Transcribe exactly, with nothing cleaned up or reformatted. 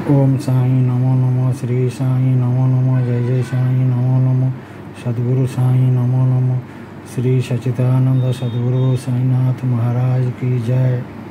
ओम साई नमो नमो, श्री साई नमो नमो, जय जय साई नमो नमो, सद्गुरु साई नमो नमो, श्री सच्चिदानंद सद्गुरु साईनाथ महाराज की जय।